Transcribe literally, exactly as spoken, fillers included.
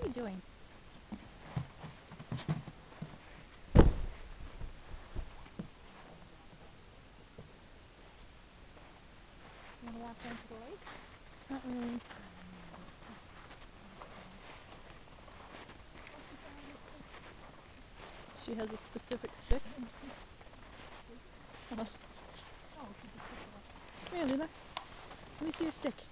you doing? You want to walk down to the lake? Not really. She has a specific stick. Uh, come here, Lila. Let me see your stick.